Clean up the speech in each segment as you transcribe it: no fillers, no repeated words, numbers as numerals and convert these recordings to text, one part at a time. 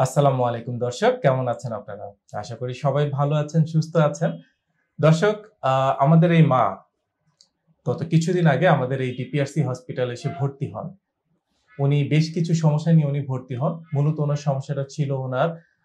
আসসালামু আলাইকুম দর্শক, কেমন আছেন আপনারা? আশা করি সবাই ভালো আছেন, সুস্থ আছেন। দর্শক, আমাদের এই মা গত কিছুদিন আগে আমাদের এই ডিপিআরসি হসপিটালে এসে ভর্তি হন। উনি বেশ কিছু সমস্যা নিয়ে উনি ভর্তি হন। মূলত ওনার সমস্যাটা ছিল ওনার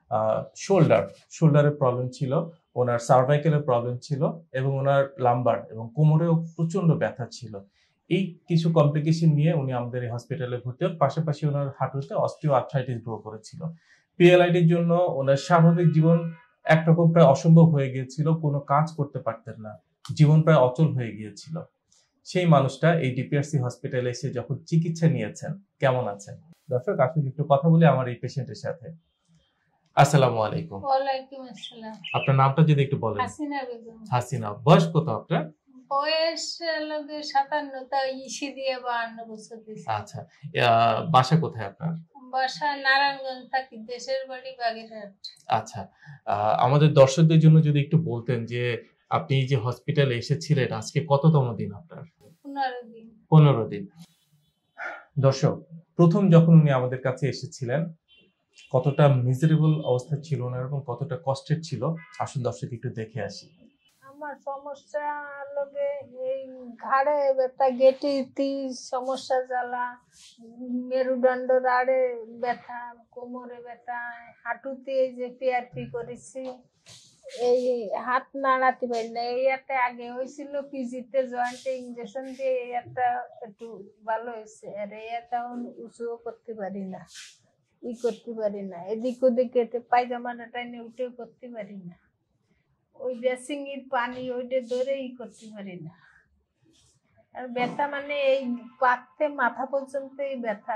শোল্ডারের প্রবলেম ছিল, ওনার সার্ভাইকেলের প্রবলেম ছিল এবং ওনার লাম্বার এবং কোমরেও প্রচন্ড ব্যথা ছিল। এই কিছু কমপ্লিকেশন নিয়ে উনি আমাদের এই হসপিটালে ভর্তি হন। পাশাপাশি ওনার হাঁটুতে অস্টিও আর্থ্রাইটিস গ্রো করেছিল। পিএলআইডির জন্য ওনার স্বাভাবিক জীবন একরকম প্রায় অসম্ভব হয়ে গিয়েছিল, কোনো কাজ করতে পারতেন না, জীবন প্রায় অচল হয়ে গিয়েছিল। সেই মানুষটা এই ডিপিআরসি হসপিটালে এসে যখন চিকিৎসা নিয়েছেন, কেমন আছেন? দর্শক, আসলে একটু কথা বলি আমার এই পেশেন্টের সাথে। আসসালামু আলাইকুম। ওয়ালাইকুম আসসালাম। আপনার নামটা যদি একটু বলেন। হাসিনা বেগম। হাসিনা, বয়স কত আপনার? বয়স লগে 57, তা ইসি দিয়ে 52 বছর দিছে। আচ্ছা, বাসা কোথায় আপনার? বাসা নারায়ণগঞ্জ, থাকি, দেশের বাড়ি বাগেরহাট। আচ্ছা, আমাদের দর্শকদের জন্য যদি একটু বলতেন যে আপনি যে হসপিটালে এসেছিলেন, আজকে কততম দিন আপনার? 15 দিন। 15 দিন। দর্শক, প্রথম যখন উনি আমাদের কাছে এসেছিলেন কতটা মিজারেবল অবস্থা ছিল না এবং কতটা কষ্টের ছিল, আসুন দর্শক একটু দেখে আসি। আমার সমস্যা লগে এই ঘাড়ে ব্যথা, গেটিতে সমস্যা, জ্বালা, মেরুদণ্ড রাড়ে ব্যথা, কোমরে ব্যথা, হাঁটুতে এই যে পিআরপি করেছি, এই হাত নাড়াতে পারি না। এই একটা আগে হয়েছিল পিজিতে জয়েন্টে ইঞ্জেকশন দিয়ে, এই একটা একটু ভালো হয়েছে। আর এই একটা উঁচুও করতে পারি না, করতে পারি না, এদিক ওদিক পায়জামাটা টাইনে উঠেও করতে পারি না। ওই ড্রেসিং এর পানি ওইটা ধরে করতে পারি না। আর ব্যথা মানে এই পাতে মাথা পর্যন্ত এই ব্যথা।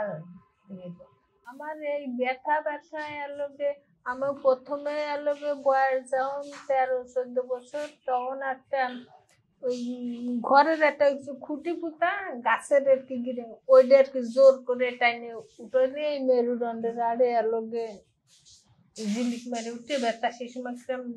আমার এই ব্যথা এলোকে আমার প্রথমে এলোকে বয়স যখন 13-14 বছর, তখন একটা ওই ঘরের একটা খুঁটি পুঁতা গাছের আর কি গিরে ওইটা আর কি জোর করে টাইনে উঠে নিয়ে মেরুদণ্ডের আড়ে এলোকে ঝিলিক মেরে উঠে ব্যথা। সেই সময়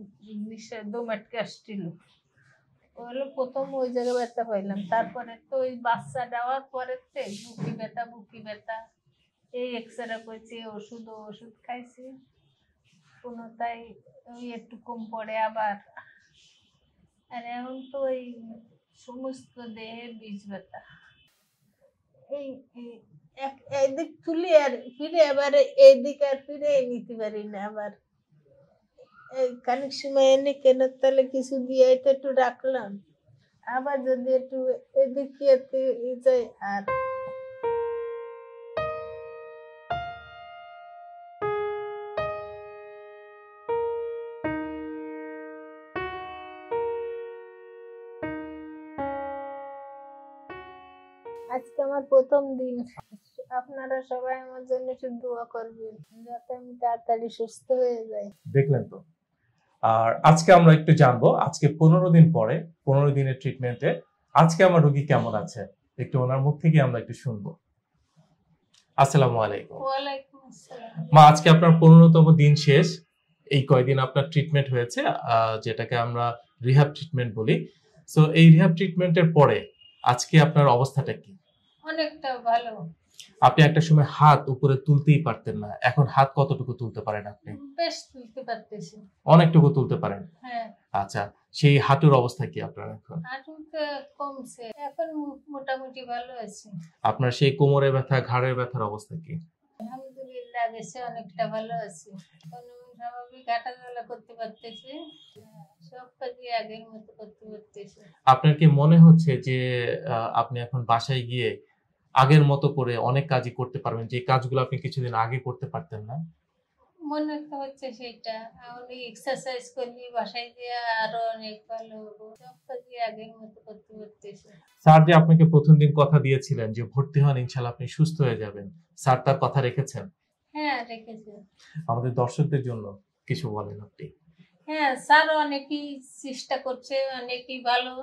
দম আটকে আসছিল। ওগুলো প্রথম ওই জায়গায় ব্যথা পাইলাম। তারপরে তো ওই বাচ্চা দেওয়ার পরে বুকি ব্যথা এই এক্সরে করেছি, ওষুধ খাইছি, কোনো তাই ওই একটু কম পড়ে আবার। আর এখন তো ওই সমস্ত দেহে বীজ ব্যথা। এই এইদিক তুলি আর ফিরে এবারে এইদিক আর ফিরে নিতে পারি না। আবার এই খানিক সময় এনে কেন তাহলে কিছু দিয়ে এটা একটু রাখলাম, আবার যদি একটু এদিকে যাই। আর আজকে আমার প্রথম দিন। আপনারা সবাই আমার জন্য একটু দোয়া করবেন যাতে আমি তাড়াতাড়ি সুস্থ হয়ে যাই। দেখলেন তো। আর আজকে আমরা একটু জানবো, আজকে 15 দিন পরে, 15 দিনের ট্রিটমেন্টে আজকে আমার রোগী কেমন আছে, একটু ওনার মুখ থেকে আমরা একটু শুনবো। আসসালামু আলাইকুম। ওয়ালাইকুম আসসালাম। মা, আজকে আপনার 15তম দিন শেষ। এই কয়দিন আপনার ট্রিটমেন্ট হয়েছে, যেটাকে আমরা রিহ্যাব ট্রিটমেন্ট বলি। সো এই রিহ্যাব ট্রিটমেন্টের পরে আজকে আপনার অবস্থাটা কি? অনেকটা ভালো। আপনি একটা সময় হাত উপরে তুলতেই পারতেন না, এখন হাত কতটুকু তুলতে পারেন আপনি? বেশ তুলতে পারতেছি। অনেকটুকু তুলতে পারেন। হ্যাঁ। আচ্ছা, সেই হাঁটুর অবস্থা কি আপনার এখন? হাঁটুতে কমছে, এখন মোটামুটি ভালো আছে। আপনার সেই কোমরে ব্যথা, ঘাড়ের ব্যথার অবস্থা কি? আলহামদুলিল্লাহ, গেছে অনেকটা ভালো আছে। এখন স্বাভাবিক হাঁটাচলা করতে পারতেছি, সব কাজই আগের মতো করতে পারতেছি। আপনার কি মনে হচ্ছে যে আপনি এখন বাসায় গিয়ে আগের মতো করে অনেক কাজই করতে পারবেন, যে কাজগুলো আপনি কিছুদিন আগে করতে পারতেন না? মনে তো হচ্ছে সেটা। আমি এক্সারসাইজ করলে বাসায় গিয়ে আরো অনেক ভালো হবো, সব কাজই আগের মতো করতে পারতেছি। স্যার যে আপনাকে প্রথম দিন কথা দিয়েছিলেন যে ভর্তি হন, ইনশাআল্লাহ আপনি সুস্থ হয়ে যাবেন, স্যার তার কথা রেখেছেন? হ্যাঁ, রেখেছি। আমাদের দর্শকদের জন্য কিছু বলেন আপনি। হ্যাঁ, স্যার অনেকেই চেষ্টা করছে, অনেকেই ভালো,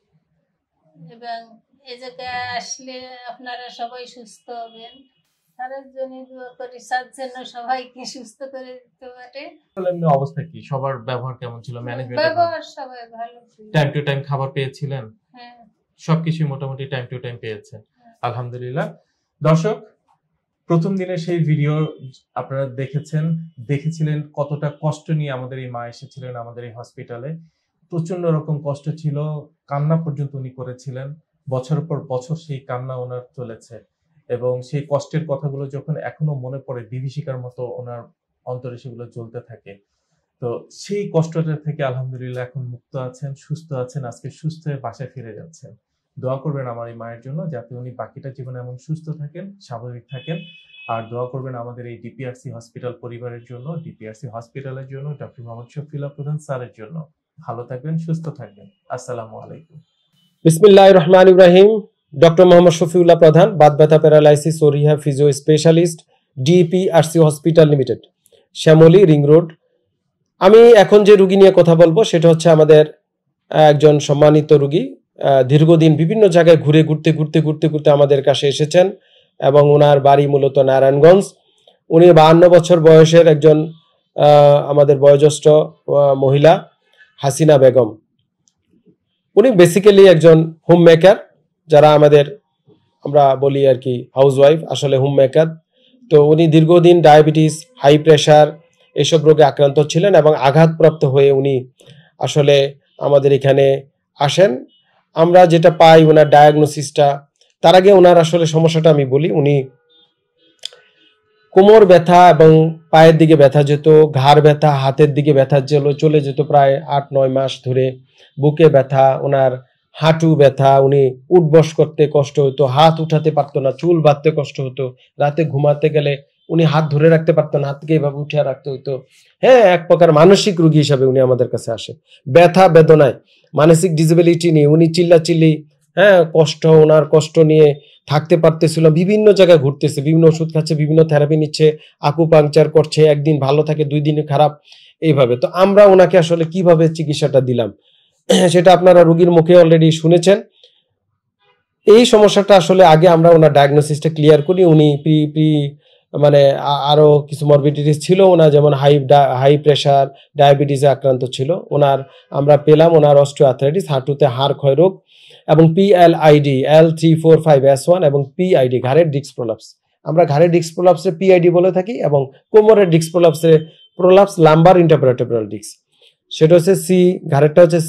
এবং এই জায়গায় আসলে আপনারা সবাই সুস্থ হবেন। স্যারের জন্য দোয়া করি, স্যার যেন সবাইকে সুস্থ করে দিতে পারে। অবস্থা কি, সবার ব্যবহার কেমন ছিল? ম্যানেজমেন্ট ব্যবহার সবাই ভালো ছিল। টাইম টু টাইম খাবার পেয়েছিলেন? হ্যাঁ, সবকিছু মোটামুটি টাইম টু টাইম পেয়েছেন, আলহামদুলিল্লাহ। দর্শক, প্রথম দিনে সেই ভিডিও আপনারা দেখেছিলেন কতটা কষ্ট নিয়ে আমাদের এই মা এসেছিলেন আমাদের এই হসপিটালে। প্রচন্ড রকম কষ্ট ছিল, কান্না পর্যন্ত উনি করেছিলেন। বছরের পর বছর সেই কান্না ওনার চলেছে এবং সেই কষ্টের কথাগুলো যখন এখনো মনে পড়ে বিভীষিকার মতো ওনার অন্তরে সেগুলো জ্বলতে থাকে। তো সেই কষ্টটা থেকে আলহামদুলিল্লাহ এখন মুক্ত আছেন, সুস্থ আছেন, আজকে সুস্থ হয়ে বাসায় ফিরে যাচ্ছেন। দোয়া করবেন আমার এই মায়ের জন্য যাতে উনি বাকিটা জীবনে এমন সুস্থ থাকেন, স্বাভাবিক থাকেন। আর দোয়া করবেন আমাদের এই ডিপিআরসি হসপিটাল পরিবারের জন্য, ডিপিআরসি হসপিটালের জন্য, ডক্টর মোহাম্মদ শফিউল্লাহ প্রধান স্যারের জন্য। ভালো থাকবেন, সুস্থ থাকবেন। আসসালামু আলাইকুম। বিসমিল্লাহির রহমানির রহিম। ডক্টর মোহাম্মদ শফিউল্লাহ প্রধান, বাত ব্যথা, প্যারালাইসিস ও rehab physio specialist, DPRC hospital limited, Shyamoli, ring road. আমি এখন যে রুগী নিয়ে কথা বলবো সেটা হচ্ছে আমাদের একজন সম্মানিত রুগী। দীর্ঘদিন বিভিন্ন জায়গায় ঘুরতে আমাদের কাছে এসেছেন এবং ওনার বাড়ি মূলত নারায়ণগঞ্জ। উনি 52 বছর বয়সের একজন আমাদের বয়োজ্যেষ্ঠ মহিলা, হাসিনা বেগম। উনি বেসিক্যালি একজন হোম মেকার, যারা আমরা বলি আর কি হাউস ওয়াইফ, আসলে হোম মেকার। তো উনি দীর্ঘদিন ডায়াবেটিস, হাই প্রেশার এসব রোগে আক্রান্ত ছিলেন এবং আঘাতপ্রাপ্ত হয়ে উনি আসলে আমাদের এখানে আসেন। আমরা যেটা পাই ওনার ডায়াগনোসিসটা, তার আগে ওনার আসলে সমস্যাটা আমি বলি। উনি কোমর ব্যথা এবং পায়ের দিকে ব্যথা যেত, ঘাড় ব্যথা, হাতের দিকে ব্যথা চলে যেত প্রায় 8-9 মাস ধরে। বুকে ব্যথা, ওনার হাঁটু ব্যথা, উনি উঠবস করতে কষ্ট হতো, হাত উঠাতে পারতো না, চুল বাঁধতে কষ্ট হতো, রাতে ঘুমাতে গেলে উনি হাত ধরে রাখতে পারতো না, হাতকে এভাবে উঠিয়ে রাখতে হইতো। হ্যাঁ, এক প্রকার মানসিক রোগী হিসাবে উনি আমাদের কাছে আসে। ব্যথা বেদনায়, মানসিক ডিসেবিলিটি নিয়ে উনি চিল্লাচিল্লি, কষ্ট, ওনার কষ্ট নিয়ে থাকতে পারতেছিল। বিভিন্ন জায়গায় ঘুরতেছে, বিভিন্ন ওষুধ খাচ্ছে, বিভিন্ন থেরাপি নিচ্ছে, আকুপাংচার করছে, একদিন ভালো থাকে 2 দিনে খারাপ, এইভাবে। তো আমরা ওনাকে আসলে কিভাবে চিকিৎসাটা দিলাম সেটা আপনারা রোগীর মুখে অলরেডি শুনেছেন। এই সমস্যাটা আসলে আগে আমরা ওনার ডায়াগনোসিসটা ক্লিয়ার করি। উনি মানে আরো কিছু মরবিডিটিস ছিল ওনার, যেমন হাই প্রেশার, ডায়াবেটিসে আক্রান্ত ছিল ওনার। আমরা পেলাম ওনার অস্টিওআর্থ্রাইটিস, হাঁটুতে হাড় ক্ষয় রোগ, এবং পিএলআইডি, L345S1, এবং পিআইডি, ঘাড়ের ডিস্ক প্রলাপস। আমরা ঘাড়ের ডিস্ক প্রলাপসে পিআইডি বলে থাকি, এবং কোমরের ডিস্ক প্রলাপসে প্রলাপস লাম্বার ইন্টারপ্রেটেবল ডিস্ক, সেটা হচ্ছে ঘাড়েরটা হচ্ছে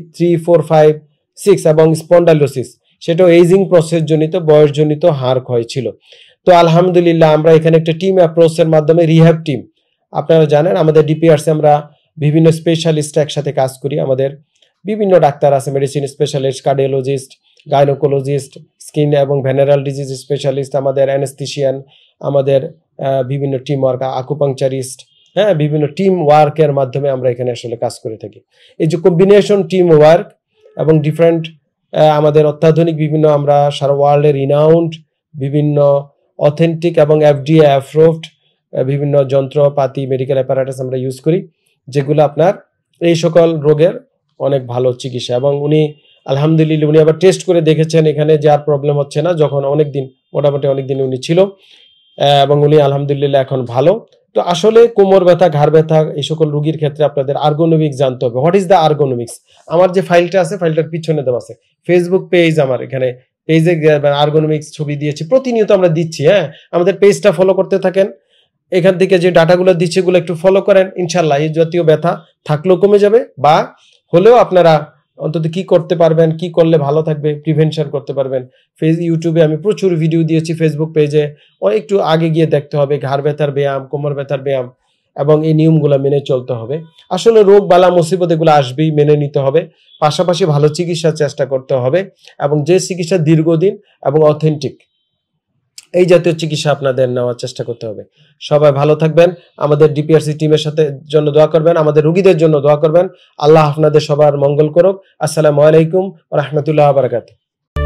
C3456, এবং স্পন্ডাইলোসিস, সেটা এইজিং প্রসেস জনিত, বয়সজনিত হাড় ক্ষয় ছিল। তো আলহামদুলিল্লাহ আমরা এখানে একটা টিম অ্যাপ্রোচের মাধ্যমে, রিহ্যাব টিম, আপনারা জানেন আমাদের ডিপিআরসি আমরা বিভিন্ন স্পেশালিস্ট একসাথে কাজ করি। আমাদের বিভিন্ন ডাক্তার আছে, medicine specialist, cardiologist, gynaecologist, skin এবং ভেনারেল ডিজিজ স্পেশালিস্ট, আমাদের অ্যানেস্থেশিয়ান, আমাদের বিভিন্ন টিম ওয়ার্ক, আকুপাংচারিস্ট, বিভিন্ন টিম ওয়ার্কের মাধ্যমে আমরা এখানে আসলে কাজ করে থাকি। এই যে কম্বিনেশন টিম ওয়ার্ক এবং ডিফারেন্ট আমাদের অত্যাধুনিক বিভিন্ন, আমরা সারা ওয়ার্ল্ডে রিনাউন্ড বিভিন্ন অথেন্টিক এবং FDA অ্যাপ্রুভড বিভিন্ন যন্ত্রপাতি, মেডিকেল অ্যাপারেটাস আমরা ইউজ করি, যেগুলো আপনার এই সকল রোগের অনেক ভালো চিকিৎসা। এবং উনি আলহামদুলিল্লাহ উনি আবার টেস্ট করে দেখেছেন এখানে যে আর প্রবলেম হচ্ছে না, যখন মোটামুটি অনেকদিন উনি ছিল, এবং উনি আলহামদুলিল্লাহ এখন ভালো। তো আসলে কোমর ব্যথা, ঘাড় ব্যথা এই সকল রোগীর ক্ষেত্রে আপনাদের আর্গোনমিক্স জানতে হবে। What is the ergonomics? আমার যে ফাইলটা আছে, ফাইলটার পিছনে দেওয়া আছে, ফেসবুক পেজ, আমার এখানে পেজে আর্গোনমিক্স ছবি দিয়েছি, প্রতিনিয়ত আমরা দিচ্ছি। আমাদের পেজটা ফলো করতে থাকেন, এখান থেকে যে ডাটাগুলো দিচ্ছে এগুলো একটু ফলো করেন, ইনশাল্লাহ এই জাতীয় ব্যথা থাকলেও কমে যাবে, বা হলেও আপনারা অন্তত কি করতে পারবেন, কি করলে ভালো থাকবে, প্রিভেনশন করতে পারবেন। ইউটিউবে আমি প্রচুর ভিডিও দিয়েছি, ফেসবুক পেজে একটু আগে গিয়ে দেখতে হবে, ঘাড় ব্যথার ব্যায়াম, কোমর ব্যথার ব্যায়াম, এবং এই নিয়মগুলো মেনে চলতে হবে। আসলে রোগ বালা মুসিবত এগুলো আসবেই, মেনে নিতে হবে, পাশাপাশি ভালো চিকিৎসার চেষ্টা করতে হবে, এবং যে চিকিৎসা দীর্ঘদিন এবং অথেন্টিক, এই জাতীয় চিকিৎসা আপনাদের নেওয়ার চেষ্টা করতে হবে। সবাই ভালো থাকবেন, আমাদের ডিপিআরসি টিমের সাথে জন্য দোয়া করবেন, আমাদের রোগীদের জন্য দোয়া করবেন। আল্লাহ আপনাদের সবার মঙ্গল করুক। আসসালামু আলাইকুম ওয়া রাহমাতুল্লাহি ওয়া বারাকাতুহু।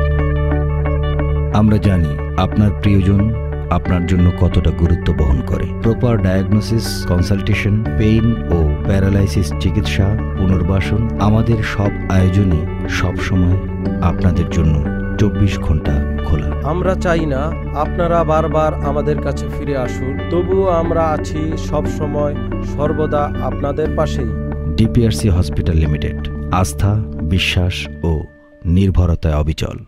আমরা জানি আপনার প্রিয়জন আপনার জন্য কতটা গুরুত্ব বহন করে। প্রপার ডায়াগনোসিস, কনসালটেশন, পেইন ও প্যারালাইসিস চিকিৎসা, পুনর্বাসন, আমাদের সব আয়োজনই সবসময় আপনাদের জন্য 24 ঘন্টা খোলা। আমরা চাই না আপনারা বারবার আমাদের কাছে ফিরে আসুন, তবুও আমরা আছি সব সময় সর্বদা আপনাদের পাশেই। ডিপিআরসি হসপিটাল লিমিটেড, আস্থা, বিশ্বাস ও নির্ভরতায় অবিচল।